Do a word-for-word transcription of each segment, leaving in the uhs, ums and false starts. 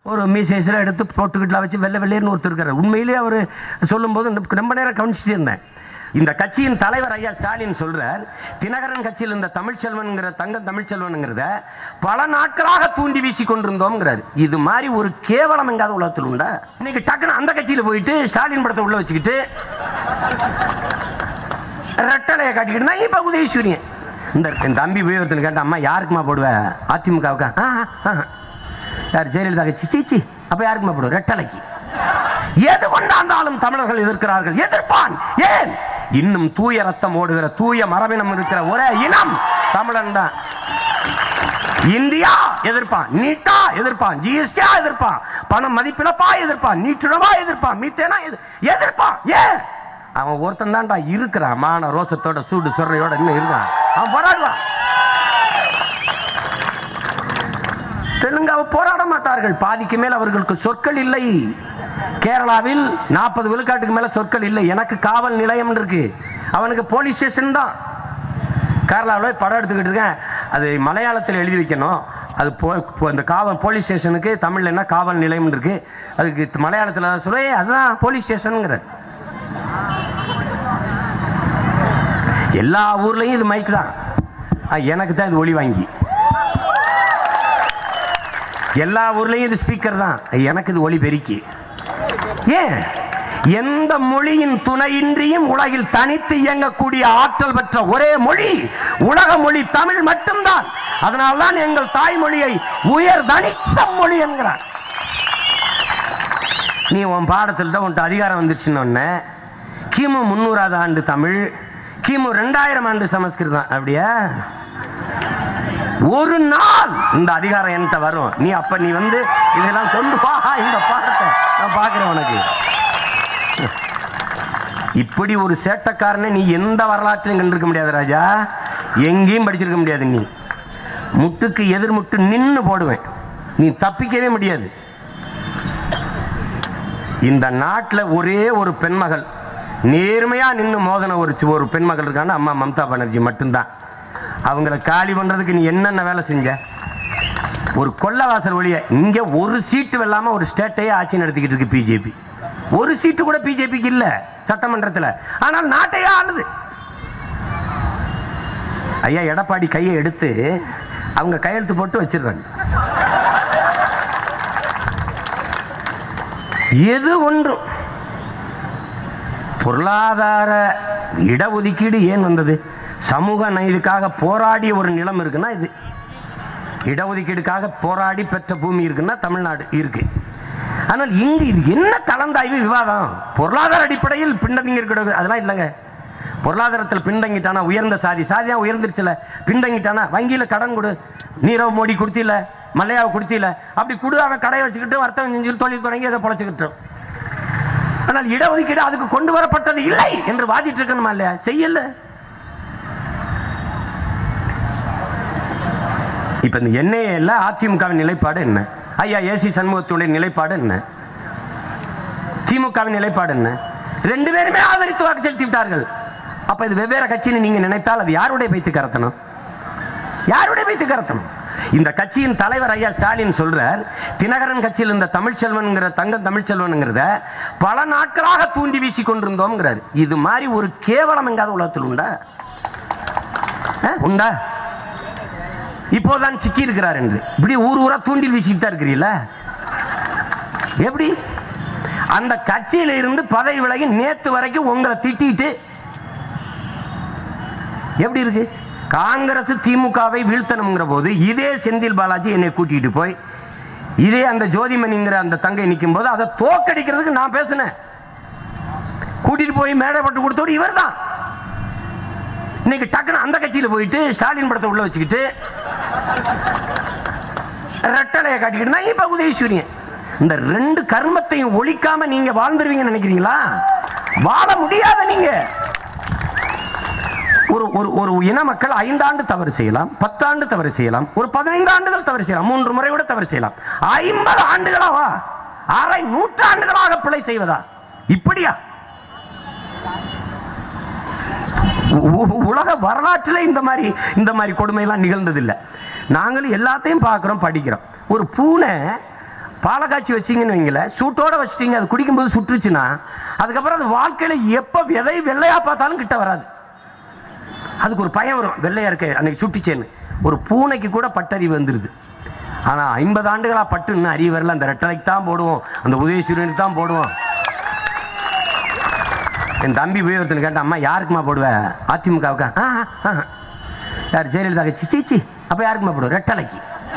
ஒரு மீசேஸில் எடுத்து போட்டுக்கிட்டுலாம் வச்சு வெள்ளை வெள்ளையர்னு ஒருத்தர் இருக்கார். உண்மையிலேயே அவர் சொல்லும்போது ரொம்ப நேரம் கவனிச்சுட்டு இருந்தேன். இந்த கட்சியின் தலைவர் ஐயா ஸ்டாலின் சொல்றார், தினகரன் கட்சியில் இந்த தமிழ்ச்செல்வன்கிற தங்கம் தமிழ்ச்செல்வன்ங்கிறத பல நாட்களாக தூண்டி வீசி கொண்டிருந்தோம்ங்கிறார். இது மாதிரி ஒரு கேவலம் எங்காவது உலகத்தில் உண்டா? இன்னைக்கு டக்குன்னு அந்த கட்சியில் போயிட்டு ஸ்டாலின் படத்தை உள்ள வச்சுக்கிட்டு ரெட்டலையை காட்டிக்கிட்டு இப்ப உதயசூரியன் இந்த தம்பி உபயோகத்தில் கேட்ட அம்மா யாருக்குமா போடுவேன்? அதிமுகவுக்கா? யார் ஜெயலலிதா கட்சி? சீச்சி. அப்ப யாருக்குமா போடுவேன்? ரெட்டலைக்கு. எது கொண்டாந்தாலும் தமிழர்கள் எதிர்க்கிறார்கள். எதிர்ப்பான். ஏன்? இன்னும் தூய ரத்தம் ஓடுகிற தூய மரபினம் இருக்கிற ஒரே இனம் தமிழன் தான். இந்தியா எதிர்ப்பான், நீட்டா எதிர்ப்பான், ஜிஎஸ்டியா எதிர்ப்பான், பணம் மதிப்பிழப்பா எதிர்ப்பான், நீட்டுடவா எதிர்ப்பான், மீத்தேனா எதிர்ப்பான். ஏன்? அவன் ஒருத்தன் தான்டா இருக்கிறான், மான ரோசத்தோட சூடு சொல்றையோட இன்னும் இருக்கான். அவன் போராடுவான். தெலுங்காவை போராட மாட்டார்கள். பாதிக்கு மேல் அவர்களுக்கு சொற்கள் இல்லை. கேரளாவில் நாற்பது விழுக்காட்டுக்கு மேல சொற்கள் இல்லை. எனக்கு காவல் நிலையம் இருக்கு, அவனுக்கு போலீஸ் ஸ்டேஷன் தான். கேரளாவில் படம் எடுத்துக்கிட்டு இருக்கேன், அது மலையாளத்தில் எழுதி வைக்கணும். அது இந்த காவல் போலீஸ் ஸ்டேஷனுக்கு தமிழ்ல என்ன காவல் நிலையம் இருக்கு, அதுக்கு மலையாளத்தில் சொல்ல அதுதான் போலீஸ் ஸ்டேஷனுங்கிற. எல்லா ஊர்லயும் இது மைக் தான், எனக்கு தான் இது ஒளி வாங்கி. எல்லா ஊர்லயும் இது ஸ்பீக்கர் தான், எனக்கு இது ஒளி பெருக்கி. ஏன்? எந்த மொழியின் துணையின்றியும் உலகில் தனித்து இயங்கக்கூடிய ஆற்றல் பெற்ற ஒரே மொழி உலக மொழி தமிழ் மட்டும்தான். அதனால்தான் எங்கள் தாய்மொழியை உயர் தனித்த மொழி என்கிறார். நீ உன் பாடத்தில் தான் உன்ட்டு அதிகாரம் வந்துருச்சுன்னு கிமு முன்னூறாவது ஆண்டு தமிழ், கிமு ரெண்டாயிரம் ஆண்டு சமஸ்கிருதம். அப்படியா? ஒரு நாள் இந்த அதிகாரம் என்கிட்ட வரும். நீ அப்ப நீ வந்து இதெல்லாம் கொண்டு பா, இந்த பாடத்தை நான் பார்க்கிறேன் உனக்கு. இப்படி ஒரு சேட்டக்காரனை நீ எந்த வரலாற்றையும் கண்டிருக்க முடியாது ராஜா, எங்கேயும் படிச்சிருக்க முடியாது. நீ முட்டுக்கு எதிர்முட்டு நின்று போடுவேன், நீ தப்பிக்கவே முடியாது. இந்த நாட்டில் ஒரே ஒரு பெண்மகள் நேர்மையா நின்று மோதன ஒரு ஒரு பெண்மகள் இருக்கான அம்மா மம்தா பானர்ஜி மட்டும்தான். அவங்கள காலி பண்றதுக்கு நீ என்னென்ன வேலை செஞ்ச? ஒரு கொள்ளவாசல் வழிய இங்க ஒரு சீட்டு இல்லாம ஒரு ஸ்டேட்டையே ஆட்சி நடத்திக்கிட்டு இருக்கு பிஜேபி. ஒரு சீட்டு கூட பிஜேபிக்கு இல்ல சட்டமன்றத்தில், ஆனால் நாட்டையே ஆளுது. ஐயா எடப்பாடி கையை எடுத்து அவங்க கையெழுத்து போட்டு வச்சிருக்காங்க. எது ஒன்றும் பொருளாதார இடஒதுக்கீடு ஏன் வந்தது? சமூக நீதிக்காக போராடிய ஒரு நிலம் இருக்குன்னா இது. இடஒதுக்கீடுக்காக போராடி பெற்ற பூமி இருக்குன்னா தமிழ்நாடு இருக்கு. ஆனால் இங்கு இது என்ன கலந்தாய்வு விவாதம்? பொருளாதார அடிப்படையில் பின்தங்கி இருக்கிறது அதெல்லாம் இல்லைங்க. பொருளாதாரத்தில் பின்தங்கிட்டானா உயர்ந்த சாதி, சாதியா உயர்ந்துருச்சுல, பின்தங்கிட்டானா வங்கியில கடன் கொடு, நீரவ் மோடி கொடுத்தில, மல்லையாவை கொடுத்தில, அப்படி கொடு, அவன் கடையை வச்சுக்கிட்டு வர்த்தகம் செஞ்சு தொழில் தொடங்கி அதை பொழைச்சுக்கிட்டோம். ஆனால் இடஒதுக்கீடு அதுக்கு கொண்டு வரப்பட்டது இல்லை என்று வாதிட்டு இருக்கணுமா இல்லையா? செய்யல. இப்ப இந்த என்ஐஏல அதிமுகவின் நிலைப்பாடு என்ன? ஐயா ஏசி சண்முகத்துடைய நிலைப்பாடு என்ன? திமுகவின் நிலைப்பாடு என்ன? ரெண்டு பேருமே ஆதரித்து வாக்கு செலுத்தி விட்டார்கள். அப்ப இது வெவ்வேறு கட்சின்னு நீங்க நினைத்தால் அது யாருடைய வைத்து கரத்தணும்? யாருடைய வைத்து கரத்தணும்? இந்த கட்சியின் தலைவர் ஐயா ஸ்டாலின் சொல்றார், தினகரன் கட்சியில் இந்த தமிழ்ச்செல்வன்கிற தங்கம் தமிழ்ச்செல்வன்ங்கிறத பல நாட்களாக தூண்டி வீசி கொண்டிருந்தோம்ங்கிறார். இது மாதிரி ஒரு கேவலம் எங்காவது உலகத்தில் உண்டா? உண்டா? இப்போதான் சிக்கி இருக்கிறார் என்று இப்படி ஊர் ஊரா தூண்டில் வீசிக்கிட்டா இருக்கிறீல்ல? எப்படி? அந்த கட்சியில இருந்து பதவி விலகி நேத்து வரைக்கும் உங்களை திட்டிட்டு எப்படி இருக்கு? காங்கிரஸ் திமுகவை வீழ்த்தணுங்கிற போது இதே செந்தில் பாலாஜி என்னை கூட்டிட்டு போய் இதே அந்த ஜோதிமணிங்கிற அந்த தங்கை நிற்கும் போது அதை தோக்கடிக்கிறதுக்கு நான் பேசினேன். கூட்டிட்டு போய் மேடை பட்டு கொடுத்தோடு இவர் தான். இன்னைக்கு டக்குன்னு அந்த கட்சியில போயிட்டு ஸ்டாலின் படத்தை உள்ள வச்சுக்கிட்டு ரெட்டலையை காட்டிக்கிட்டு இப்ப உதயசூரியன். இந்த ரெண்டு கர்மத்தையும் ஒழிக்காம நீங்க வாழ்ந்துருவீங்கன்னு நினைக்கிறீங்களா? வாழ முடியாத. நீங்க ஒரு ஒரு இன மக்கள் ஐந்தாண்டு தவறு செய்யலாம், பத்தாண்டு தவறு செய்யலாம், ஒரு பதினைந்து ஆண்டுகள் தவறு செய்யலாம், மூன்று முறை விட தவறு செய்யலாம். ஐம்பது ஆண்டுகளாவா, அரை நூற்றாண்டுகளாக பிழை செய்வதா? இப்படியா? உலக வரலாற்றில் இந்த மாதிரி இந்த மாதிரி கொடுமை எல்லாம் நிகழ்ந்ததில்லை. நாங்களும் எல்லாத்தையும் பார்க்கிறோம், படிக்கிறோம். ஒரு பூனை பாலை காய்ச்சி வச்சிங்கன்னு வைங்கள, சூட்டோட வச்சிட்டீங்க, அது குடிக்கும்போது சுட்டுருச்சுன்னா அதுக்கப்புறம் அது வாழ்க்கையில எப்ப விதை வெள்ளையா பார்த்தாலும் கிட்ட வராது. அதுக்கு ஒரு பயம் வரும், வெள்ளையா இருக்கு அன்னைக்கு சுட்டுச்சேன்னு. ஒரு பூனைக்கு கூட பட்டறிவு வந்துருது. ஆனா ஐம்பது ஆண்டுகளா பட்டு இன்னும் அறிவு வரல. அந்த ரெட்டலைக்கு தான் போடுவோம், அந்த உதயசூரியனுக்கு தான் போடுவோம். என் தம்பி உபயோகத்தில் கேட்ட, அம்மா யாருக்குமா போடுவேன்? அதிமுகவுக்கா? யார் ஜெயலலிதா? சிச்சி. அப்ப யாருக்குமா போடுவோம்? ரெட்டலைக்கு.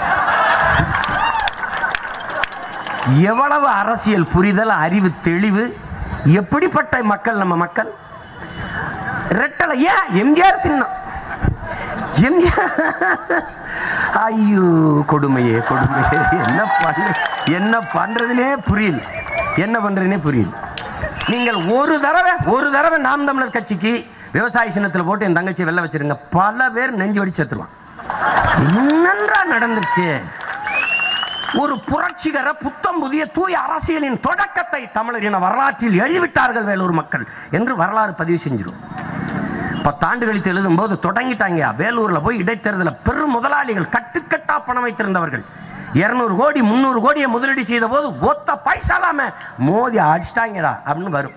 எவ்வளவு அரசியல் புரிதல், அறிவு தெளிவு, எப்படிப்பட்ட மக்கள் நம்ம மக்கள். ரெட்டலை ஏன்? எம்ஜிஆர் சின்னம். எம்ஜிஆர். ஐயோ கொடுமையே கொடுமையே. என்ன பண்ண என்ன பண்றதுனே புரியல, என்ன பண்றதுனே புரியல. நீங்கள் ஒரு தடவை ஒரு தடவை நாம் தமிழர் கட்சிக்கு விவசாய சின்னத்தில் போட்டு என் தங்கச்சி வெள்ள வச்சிருங்க, பல பேர் நெஞ்சு வடி செத்துருவான். என்னன்றா நடந்துச்சு? ஒரு புரட்சிகர புத்தம் புதிய தூய அரசியலின் தொடக்கத்தை தமிழரின வரலாற்றில் எழுதிவிட்டார்கள் வேலூர் மக்கள் என்று வரலாறு பதிவு செஞ்சிடும். பத்தாண்டு கழித்து எழுதும் போது தொடங்கிட்டாங்க. வேலூர்ல போய் இடைத்தேர்தல பெரும் முதலாளிகள் கட்டுக்கட்டா பணம் வைத்திருந்தவர்கள் இருநூறு கோடி முன்னூறு கோடியை முதலீடு செய்த போது ஒத்த பைசாலாம மோதி அடிச்சிட்டாங்கடா அப்படின்னு வரும்.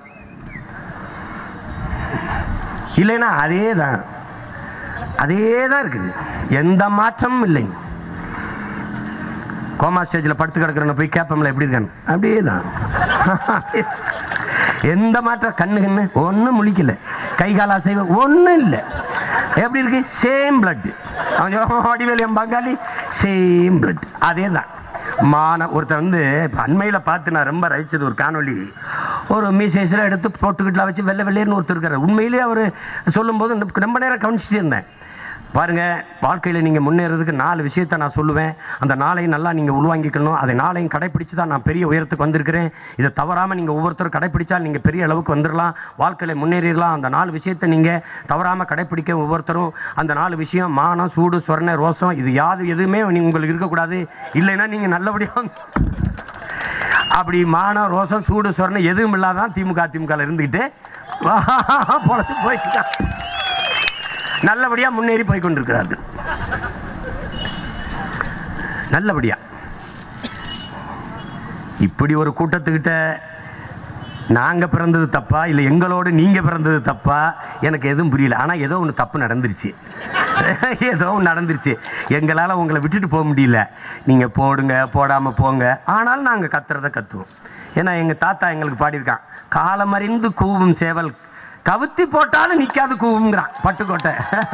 இல்லைன்னா அதே தான் அதே தான் இருக்குது, எந்த மாற்றமும் இல்லைங்க. கோமா ஸ்டேஜில் படுத்து கிடக்குறேன்னு போய் கேட்போம்ல எப்படி இருக்கான்னு, அப்படியே தான். எந்த மாற்றம், கண்ணு கண்ணு ஒன்றும் முழிக்கல, கை கால அசைவு ஒன்றும் இல்லை. எப்படி இருக்கு? Same blood. அவன் வடிவேல் என் பங்காளி, சேம் பிளட். அதே தான். மான ஒருத்தர் வந்து இப்போ அண்மையில் பார்த்து நான் ரொம்ப ரசிச்சது ஒரு காணொலி. ஒரு மீசேஸில் எடுத்து போட்டுக்கிட்டுலாம் வச்சு வெள்ளை வெள்ளையர்னு ஒருத்தர் இருக்கார். உண்மையிலேயே அவர் சொல்லும்போது ரொம்ப நேரம் கவனிச்சுட்டு இருந்தேன். பாருங்க, வாழ்க்கையில் நீங்கள் முன்னேறதுக்கு நாலு விஷயத்தை நான் சொல்லுவேன். அந்த நாளையும் நல்லா நீங்கள் உள்வாங்கிக்கணும். அதை நாளையும் கடைப்பிடிச்சு தான் நான் பெரிய உயரத்துக்கு வந்திருக்கிறேன். இதை தவறாமல் நீங்கள் ஒவ்வொருத்தரும் கடைப்பிடிச்சா நீங்கள் பெரிய அளவுக்கு வந்துடலாம், வாழ்க்கையில் முன்னேறிடலாம். அந்த நாலு விஷயத்தை நீங்கள் தவறாமல் கடைப்பிடிக்க ஒவ்வொருத்தரும். அந்த நாலு விஷயம் மானம், சூடு, சொரணை, ரோசம், இது யாது எதுவுமே நீங்கள் உங்களுக்கு இருக்கக்கூடாது. இல்லைன்னா நீங்கள் நல்லபடியாக அப்படி மானம், ரோசம், சூடு, சொரணை எதுவும் இல்லாதான் திமுக அதிமுக இருந்துக்கிட்டு பொழைச்சு போயிட்டு நல்லபடியா முன்னேறி போய் கொண்டிருக்கிறார்கள். நல்லபடியா இப்படி ஒரு கூட்டத்துக்கிட்ட நாங்க பிறந்தது தப்பா இல்லை எங்களோடு நீங்க பிறந்தது தப்பா எனக்கு எதுவும் புரியல. ஆனா ஏதோ ஒன்று தப்பு நடந்துருச்சு, ஏதோ ஒன்று நடந்துருச்சு. எங்களால் உங்களை விட்டுட்டு போக முடியல. நீங்க போடுங்க, போடாம போங்க, ஆனாலும் நாங்கள் கத்துறத கத்துவோம். ஏன்னா எங்க தாத்தா எங்களுக்கு பாடியிருக்கான், காலமறிந்து கூவும் சேவல் கவுத்தி போட்டாலும் நிக்காது கூவுங்கிறான் பட்டுக்கோட்டை.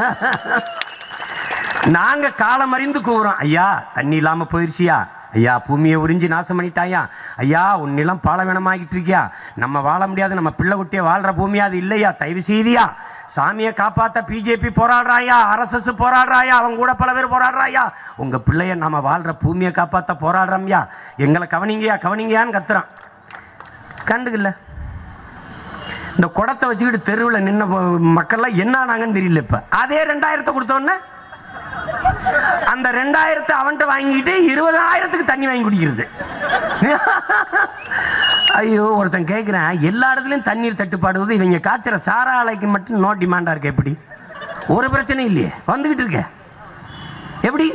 நாங்க காலமறிந்து கூவுறோம், ஐயா தண்ணி இல்லாம போயிருச்சியா, ஐயா பூமியை உறிஞ்சி நாசம் பண்ணிட்டாயா, ஐயா உன் நிலம் பாலவனமாகிட்டு இருக்கியா, நம்ம வாழ முடியாது, நம்ம பிள்ளை குட்டிய வாழ்ற பூமியா அது இல்லையா, தயவு செய்தியா, சாமியை காப்பாத்த பிஜேபி போராடுறாயா, ஆர்எஸ்எஸ் போராடுறாயா, அவங்க கூட பல பேர் போராடுறாயா, உங்க பிள்ளைய நம்ம வாழ்ற பூமியை காப்பாத்த போராடுறோம்யா, எங்களை கவனிங்கயா கவனிங்கயான்னு கத்துறான். கண்டுக்கல. இந்த குடத்தை வச்சுக்கிட்டு தெருவில் நின்ன மக்கள்லாம் என்ன ஆனாங்கன்னு தெரியல. இப்ப அதே ரெண்டாயிரத்தை கொடுத்தோன்னே அந்த ரெண்டாயிரத்தை அவன்கிட்ட வாங்கிட்டு இருபதாயிரத்துக்கு தண்ணி வாங்கி குடிக்கிறது. ஐயோ, ஒருத்தன் கேட்கிறேன், எல்லா இடத்துலயும் தண்ணீர் தட்டுப்பாடு, இவங்க காய்ச்சற சாரா ஆலைக்கு மட்டும் நோ டிமாண்டா இருக்கு, எப்படி? ஒரு பிரச்சனை இல்லையே, வந்துகிட்டு இருக்க எப்படி?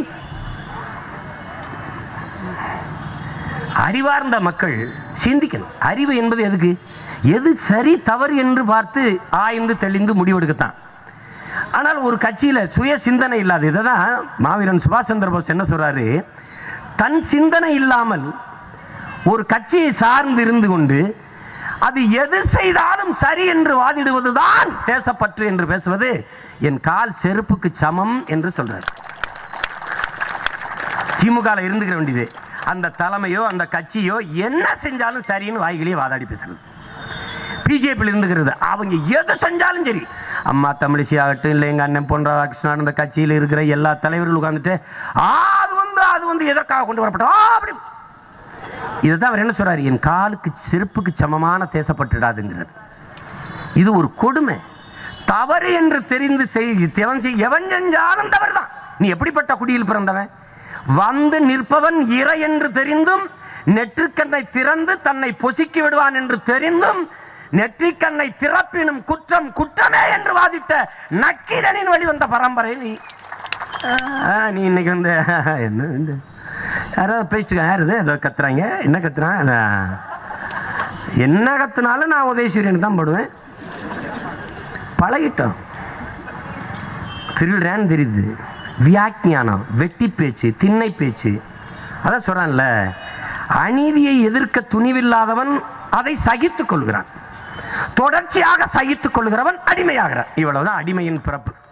அறிவார்ந்த மக்கள் சிந்திக்கணும். அறிவு என்பது எதுக்கு? எது சரி தவறு என்று பார்த்து ஆய்ந்து தெளிந்து முடிவெடுக்கத்தான். ஆனால் ஒரு கட்சியில சுய சிந்தனை இல்லாத, இதான் மாவீரன் சுபாஷ் சந்திர போஸ் என்ன சொல்றாரு, தன் சிந்தனை இல்லாமல் ஒரு கட்சியை சார்ந்து இருந்து கொண்டு அது எது செய்தாலும் சரி என்று வாதிடுவதுதான் தேசப்பற்று என்று பேசுவது என் கால் செருப்புக்கு சமம் என்று சொல்றார். திமுக இருந்துக்கிற வேண்டியது, அந்த தலைமையோ அந்த கட்சியோ என்ன செஞ்சாலும் சரின்னு வாய்களையே வாதாடி பேசுறது. பிஜேபியில் இருந்துக்கிறது, அவங்க எது செஞ்சாலும் சரி, அம்மா தமிழிசை ஆகட்டும், இல்லை எங்க அண்ணன் பொன் ராதாகிருஷ்ணன், அந்த கட்சியில் இருக்கிற எல்லா தலைவர்களும் உட்கார்ந்துட்டு அது வந்து அது வந்து எதற்காக கொண்டு வரப்பட்டோம் அப்படி. இதுதான் அவர் என்ன சொல்றாரு, என் காலுக்கு செருப்புக்கு சமமான தேசப்பட்டுடாதுங்கிறார். இது ஒரு கொடுமை. தவறு என்று தெரிந்து செய் எவன் செஞ்சாலும் தவறு தான். நீ எப்படிப்பட்ட குடியில் பிறந்தவன்? வந்து நிற்பவன் இறை என்று தெரிந்தும் நெற்றிக்கண்ணை திறந்து தன்னை பொசுக்கி விடுவான் என்று தெரிந்தும் நெற்றிக்கண்ணை திறப்பினும் குற்றம் குற்றமே என்று வாதித்த நக்கீரனின் வழி வந்த பரம்பரை நீ. நீ இன்னைக்கு வந்து என்ன யாராவது பேசிட்டு யார் இது ஏதோ கத்துறாங்க, என்ன கத்துறான், என்ன கத்துனாலும் நான் உதயசூரியனுக்கு தான் போடுவேன். பழகிட்டோம். திருடுறேன்னு தெரியுது. வியாக்கியானம், வெட்டி பேச்சு, திண்ணை பேச்சு. அதான் சொல்றான்ல, அநீதியை எதிர்க்க துணிவில்லாதவன் அதை சகித்துக் கொள்கிறான், தொடர்ச்சியாக சகித்துக் கொள்கிறவன் அடிமையாகிறான். இவ்வளவுதான் அடிமையின் பிறப்பு.